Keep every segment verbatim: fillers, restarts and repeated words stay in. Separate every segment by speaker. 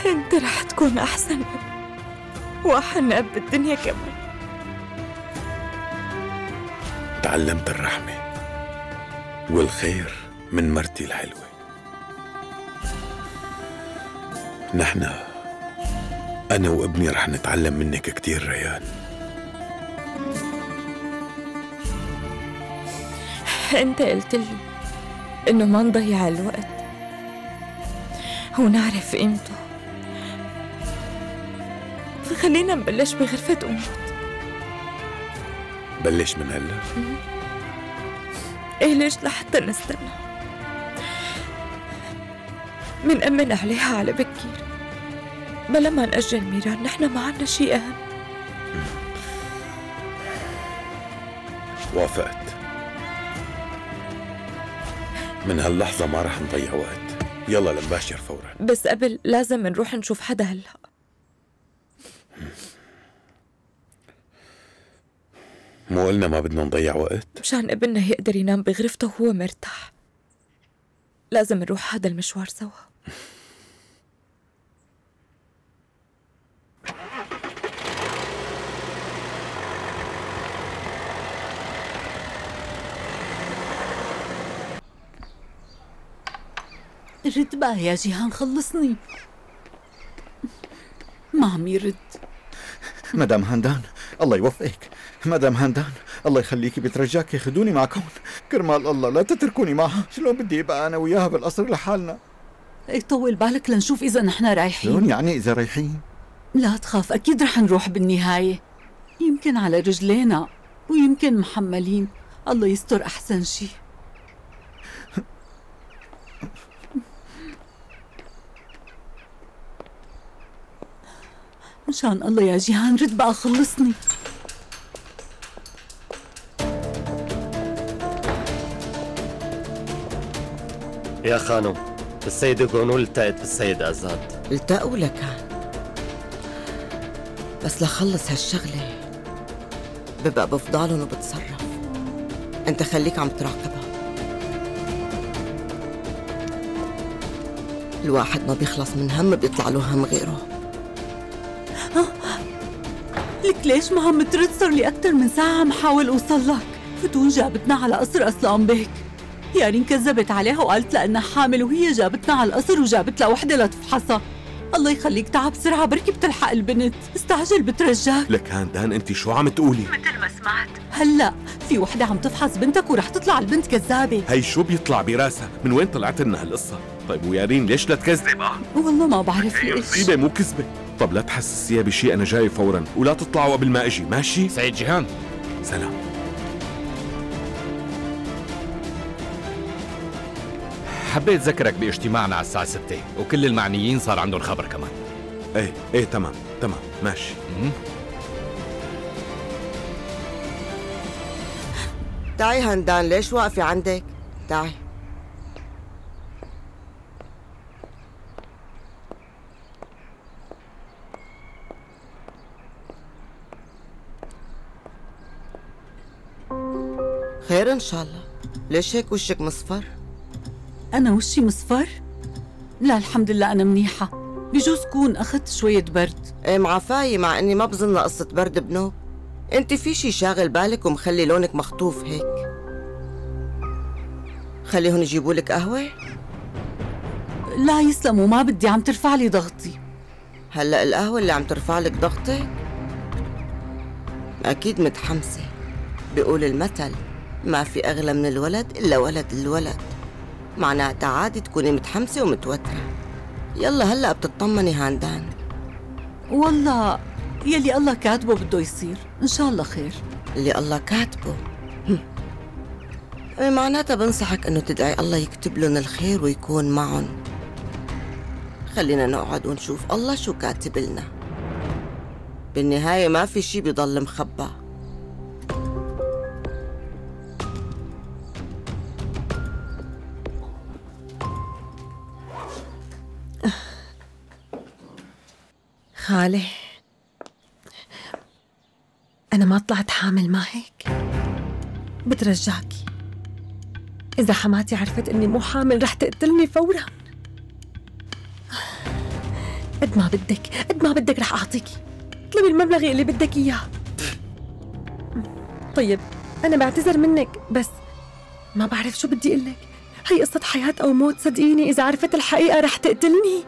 Speaker 1: انت رح تكون احسن اب واحن اب بالدنيا كمان.
Speaker 2: تعلمت الرحمة والخير من مرتي الحلوة. نحن أنا وابني رح نتعلم منك كتير ريان.
Speaker 1: انت قلت لي انه ما نضيع الوقت ونعرف قيمته، فخلينا نبلش بغرفة أمك.
Speaker 2: بلش من هلا؟
Speaker 1: ايه ليش لحتى نستنى؟ منأمن عليها على بكير بلا ما نأجل ميران. نحن ما عنا شيء أهم.
Speaker 2: وافقت. من هاللحظة ما رح نضيع وقت، يلا لنباشر فورا.
Speaker 1: بس قبل لازم نروح نشوف حدا هلا.
Speaker 2: مو قلنا ما بدنا نضيع وقت؟
Speaker 1: مشان ابننا يقدر ينام بغرفته وهو مرتاح لازم نروح هذا المشوار سوا.
Speaker 3: رد بقى يا جيهان، خلصني. ما عم يرد.
Speaker 4: مدام هندان الله يوفقك. مدام هندان الله يخليكي، بترجاكي خدوني معكم كرمال الله، لا تتركوني معها. شلون بدي ابقى انا وياها بالقصر لحالنا؟
Speaker 3: اي طول بالك لنشوف اذا نحن رايحين.
Speaker 4: شلون يعني اذا رايحين؟
Speaker 3: لا تخاف، اكيد رح نروح بالنهاية. يمكن على رجلينا ويمكن محملين، الله يستر احسن شي. مشان الله يا جيهان رد بقى، خلصني.
Speaker 5: يا خانم، السيدة قونول التقت بالسيد أزاد.
Speaker 6: التقوا لكان، بس لخلص هالشغلة ببقى بفضالن وبتصرف. انت خليك عم تراقبها. الواحد ما بيخلص من هم بيطلع له هم غيره.
Speaker 3: لك ليش ما عم ترد؟ صار لي أكثر من ساعة عم حاول أوصل لك. فتون جابتنا على قصر أسلام بيك، يارين كذبت عليها وقالت لها إنها حامل، وهي جابتنا على القصر وجابت لها وحدة لتفحصها. الله يخليك تعب بسرعة، بركي بتلحق البنت. استعجل بترجاك.
Speaker 2: لك هندان انت شو عم تقولي؟
Speaker 3: مثل ما سمعت هلا في وحدة عم تفحص بنتك ورح تطلع البنت كذابة.
Speaker 2: هي شو بيطلع براسها؟ من وين طلعت لنا هالقصة؟ طيب ويارين ليش لا تكذب؟ اه
Speaker 3: والله ما بعرف ليش.
Speaker 2: مصيبة مو كذبة. طب لا تحسسيها بشيء، أنا جاي فورا، ولا تطلعوا قبل ما أجي، ماشي؟
Speaker 5: سيد جيهان
Speaker 2: سلام.
Speaker 5: حبيت ذكرك باجتماعنا على الساعة ستة، وكل المعنيين صار عندهم خبر كمان.
Speaker 2: ايه ايه تمام تمام ماشي.
Speaker 6: تعي هندان، ليش واقفة عندك؟ تعي. خير ان شاء الله. ليش هيك وشك مصفر؟
Speaker 3: أنا وشي مصفر؟ لا الحمد لله أنا منيحة. بجوز كون أخذت شوية برد.
Speaker 6: ايه معفاية، مع اني ما بظن قصة برد بنوب. انت في شي شاغل بالك ومخلي لونك مخطوف هيك. خليهم يجيبوا لك قهوة؟
Speaker 3: لا يسلموا، ما بدي، عم ترفع لي ضغطي.
Speaker 6: هلا القهوة اللي عم ترفع لك ضغطك؟ أكيد متحمسة. بيقول المثل ما في أغلى من الولد إلا ولد الولد، معناتها عادي تكوني متحمسة ومتوترة. يلا هلأ بتطمني هاندان.
Speaker 3: والله يلي الله كاتبه بده يصير، إن شاء الله خير.
Speaker 6: اللي الله كاتبه معناتها بنصحك إنه تدعي الله يكتب لهم الخير ويكون معهم. خلينا نقعد ونشوف الله شو كاتب لنا. بالنهاية ما في شي بيضل مخبى.
Speaker 7: خالي، أنا ما طلعت حامل، ما هيك؟ بترجاكي إذا حماتي عرفت إني مو حامل رح تقتلني فورا. قد ما بدك قد ما بدك رح أعطيكي. اطلبي المبلغ اللي بدك إياه. طيب أنا بعتذر منك، بس ما بعرف شو بدي أقلك. هي قصة حياة أو موت، صدقيني إذا عرفت الحقيقة رح تقتلني.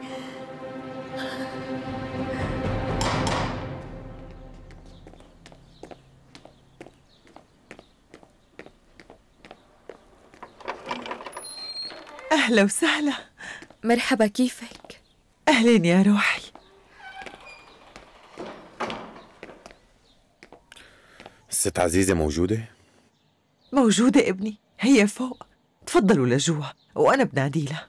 Speaker 8: أهلا وسهلا.
Speaker 1: مرحبا، كيفك؟
Speaker 8: أهلين يا روحي.
Speaker 2: الست عزيزة موجودة؟
Speaker 8: موجودة ابني، هي فوق. تفضلوا لجوا وأنا بنادي لها.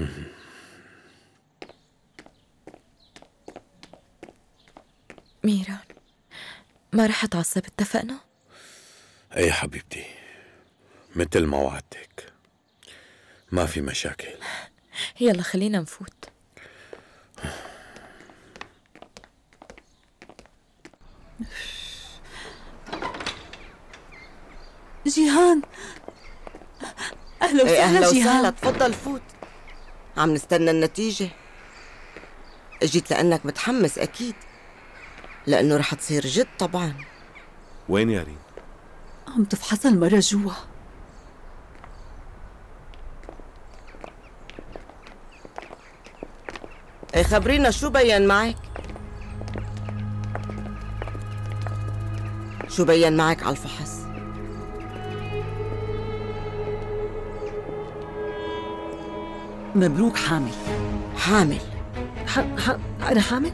Speaker 1: ميران، ما رح اتعصب، اتفقنا؟
Speaker 2: ايه حبيبتي، مثل ما وعدتك، ما في مشاكل.
Speaker 1: يلا خلينا نفوت.
Speaker 3: جيهان، أهلا
Speaker 6: ايه
Speaker 3: وسهلا
Speaker 6: أهلا
Speaker 3: جيهان.
Speaker 6: وسهلا، تفضل فوت. عم نستنى النتيجة. اجيت لأنك متحمس أكيد، لأنه رح تصير جد طبعا.
Speaker 2: وين يا ريم؟
Speaker 3: عم تفحص المرة جوا.
Speaker 6: ايه خبرينا شو بين معك؟ شو بين معك على الفحص؟
Speaker 3: مبروك حامل.
Speaker 6: حامل؟
Speaker 7: ح... ح... أنا حامل؟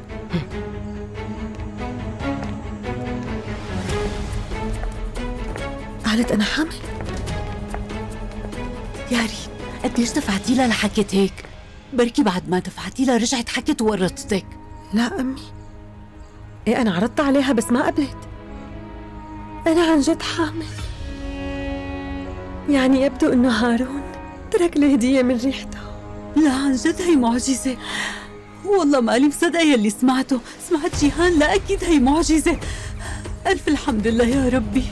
Speaker 7: قالت أنا حامل؟
Speaker 3: يا ريم، قديش دفعتي لها لحكت هيك؟ بركي بعد ما دفعتي لها رجعت حكت وورطتك.
Speaker 7: لا أمي، إيه أنا عرضت عليها بس ما قبلت. أنا عن جد حامل. يعني يبدو إنه هارون ترك لي هدية من ريحته.
Speaker 3: لا عن جد هي معجزة، والله مالي مصدقة يلي سمعته. سمعت جيهان؟ لا أكيد هي معجزة. ألف الحمد لله يا ربي.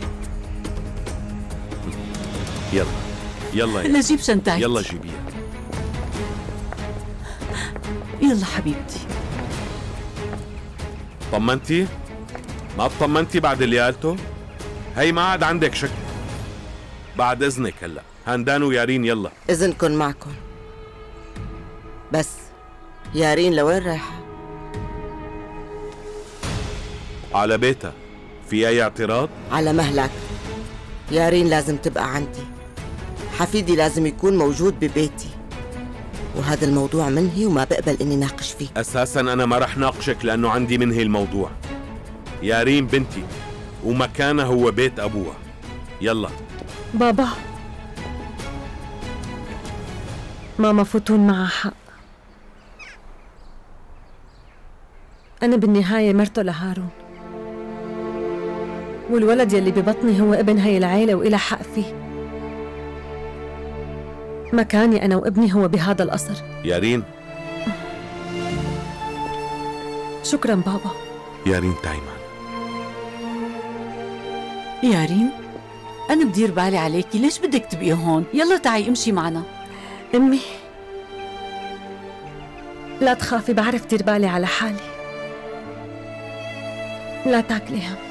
Speaker 2: يلا يلا
Speaker 3: لا جيب شنطتك.
Speaker 2: يلا جيبيها.
Speaker 3: يلا حبيبتي.
Speaker 9: طمنتي؟ ما اطمنتي بعد اللي قالته؟ هي ما عاد عندك شك. بعد اذنك هلا، هندان ويارين يلا.
Speaker 6: إذنكن معكم. بس يارين لوين رايحة؟
Speaker 9: على بيتها. في أي اعتراض؟
Speaker 6: على مهلك. يارين لازم تبقى عندي. حفيدي لازم يكون موجود ببيتي، وهذا الموضوع منهي وما بقبل إني ناقش فيه.
Speaker 9: أساساً أنا ما رح ناقشك لأنه عندي منهي الموضوع. يارين بنتي ومكانها هو بيت أبوها. يلا.
Speaker 7: بابا، ماما فتون معها حق. أنا بالنهاية مرته لهارون، والولد يلي ببطني هو ابن هي العيلة وإلها حق فيه. مكاني أنا وابني هو بهذا القصر.
Speaker 9: يارين.
Speaker 7: شكراً بابا.
Speaker 9: يارين تعي معنا.
Speaker 3: يارين، أنا بدير بالي عليكي، ليش بدك تبقي هون؟ يلا تعي امشي معنا.
Speaker 7: أمي لا تخافي، بعرف دير بالي على حالي. لا تاكلي هم.